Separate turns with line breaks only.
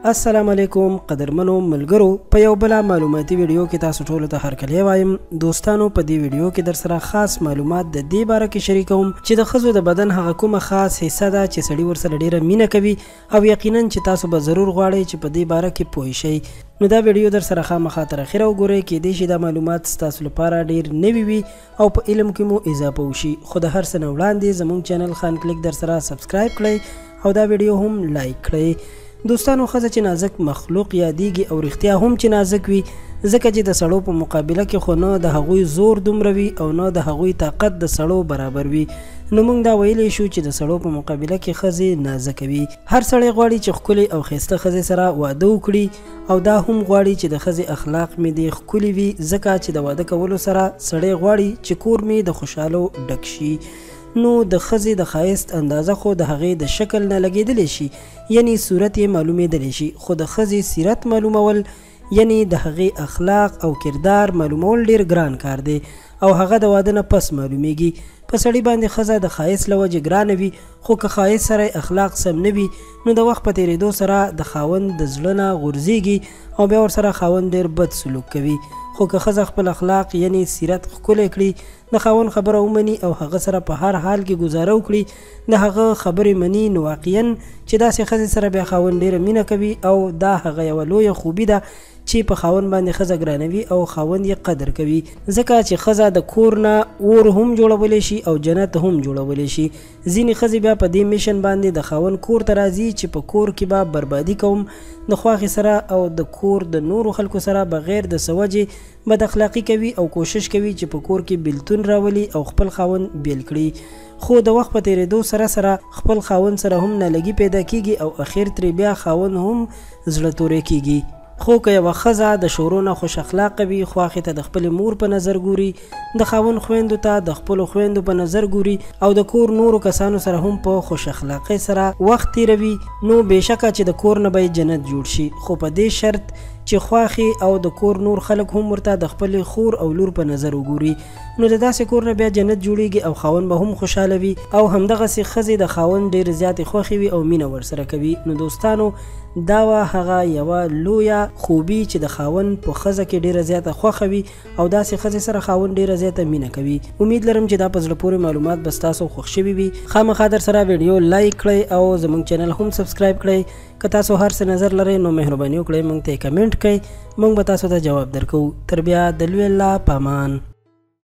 السلام علیکم قدرمنو ملګرو په یو بل معلوماتي ویډیو کې تاسو ټول ته هرکلی وایم دوستانو په دې ویډیو کې در سره خاص معلومات د دې باره کې شریکوم چې د ښځو د بدن هغه کومه خاص حصه ده چې سړي ورسره ډیره مینه کوي او یقینا چې تاسو به ضرور غواړئ چې په دې باره کې پوه شئ نو دا ویډیو در سره خامخا تر اخره وګورئ کېدای شي دا معلومات ستاسو لپاره ډیر نوي وي او په علم کې مو اضافه وشي خو د هر څه نه وړاندې زموږ چینل خان کلیک در سره سبسکرایب کړئ او دا ویډیو هم لایک کړئ دوستانو ښځه چې نازک مخلوق یادیږي او رښتیا هم چې نازک وي ځکه چې د سړو په مقابله کې خو نه د هغوی زور دومره وي او نه د هغوی طاقت د سړو برابر وي نو موږ دا ویلی شو چې د سړو په مقابله کې ښځې نازکه وي هر سړی غواړي چې ښکلې او ښایسته ښځې سره واده وکړي او دا هم غواړي چې د ښځې اخلاق مې دې ښکلي وي ځکه چې د واده کولو سره سړی غواړي چې کور مې د خوشحالو ډک شي نو د ښځې د ښایست اندازه خو د هغې د شکل نه لګېدلی شي یعنی صورت یې معلومېدلی شي خو د ښځې سیرت معلومول یعنی د هغې اخلاق او کردار معلومول ډیر ګران کار دی او هغه د واده نه پس معلومیږي په سړي باندې ښځه د ښایست له وجې ګرانه وي خو که ښایست سره اخلاق سم نه وي نو د وخت په تېرېدو سره د خاوند د زړه نه غورځېږي او بیا ورسره خاوند ډېر بد سلوک کوي خو که ښځه خپل اخلاق یعنی سیرت ښکلی کړي د خاوند خبره ومني او هغه سره په هر حال کې ګزاره وکړي د هغه خبرې مني نو واقعا چې داسې ښځې سره بیا خاوند ډېره مینه کوي او دا هغه یوه لویه خوبي ده چې په خاوند باندې ښځه ګرانوي او خاوند یې قدر کوي ځکه چې ښځه د کور نه اور هم جوړولی شي او جنت هم جوړولی شي ځینې ښځې بیا په دې میشن باندې د خاوند کور ته راځي چې په کور کې به بربادي کوم د خواښې سره او د کور د نورو خلکو سره بغیر د څه وجې بد اخلاقي کوي او کوشش کوي چې په کور کې بیلتون راولي او خپل خاوند بیل کړي خو د وخت په تېرېدو سره سره خپل خاوند سره هم نالګي پیدا کیږي او اخر ترې بیا خاوند هم زړه توری کیږي خو که یوه ښځه د شورو نه خوش اخلاقه وي خواښې ته د خپلې مور په نظر ګوري د خاوند خویندو ته د خپلو خویندو په نظر ګوري او د کور نورو کسانو سره هم په خوش اخلاقۍ سره وخت تیروي نو بېشکه چې د کور نه به جنت جوړ شي خو په دې شرط چې خواښې او د کور نور خلک هم ورته د خپلې خور او لور په نظر وګوري نو د داسې کور نه بیا جنت جوړیږي او خاوند به هم خوشحاله وي او همدغسې ښځې د خاوند ډېرې زیاتې خوښې وي او مینه ورسره کوي نو دوستانو دا وه هغه یوه لویه خوبي چې د خاوند په ښځه کې ډېره زیاته خوښه وي او داسې ښځې سره خاوند ډېره زیاته مینه کوي امید لرم چې دا په زړه پورې معلومات به ستاسو خوښ شوي وي خامخا در سره ویډیو لایک کړئ او زموږ چینل هم سبسکرایب کړئ که تاسو هر څه نظر لرئ نو مهرباني وکړئ موږ ته یې کمنټ کړئ موږ به تاسو ته جواب درکوو تر بیا د لوی الله په امان